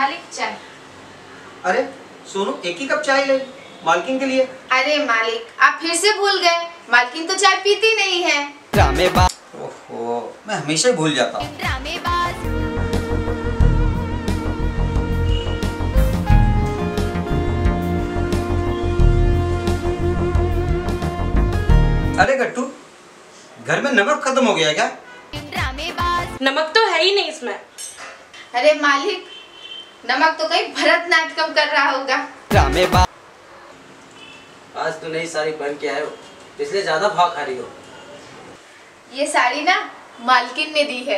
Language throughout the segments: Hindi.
मालिक चाय। अरे सोनू, एक ही कप चाय ले, मालकिन के लिए। अरे मालिक, आप फिर से भूल गए, मालकिन तो चाय पीती नहीं है। ओहो, मैं हमेशा ही भूल जाता हूँ। अरे गट्टू, घर में नमक खत्म हो गया क्या? नमक तो है ही नहीं इसमें। अरे मालिक, नमक तो कहीं भरतनाट्यम कर रहा होगा। आज तो नई साड़ी पहन के आए हो, इसलिए ज्यादा भाव खा रही हो। ये साड़ी ना मालकिन ने दी है।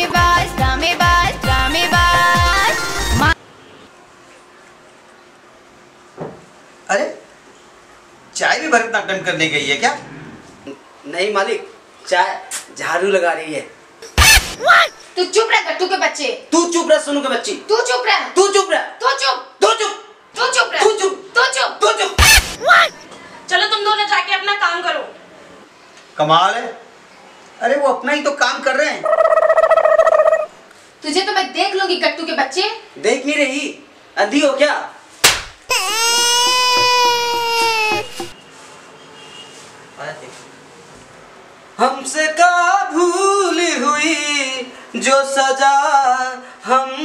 अरे चाय भी भरतनाट्यम करने गई है क्या? नहीं मालिक, चाय झाड़ू लगा रही है। तू चुप रह गट्टू के बच्चे। तू चुप रह सोनू के बच्ची। तू चुप रह। तू चुप रह। तू चुप। तू चुप। तू चुप रह। तू चुप। तू चुप। तू चुप। चलो तुम दोनों जाके अपना काम करो। कमाल है, अरे वो अपना ही तो काम कर रहे हैं। तुझे तो मैं देख लूंगी गट्टू के बच्चे। देख नहीं रही, अंधी हो क्या? हमसे का भूल हुई जो सजा हम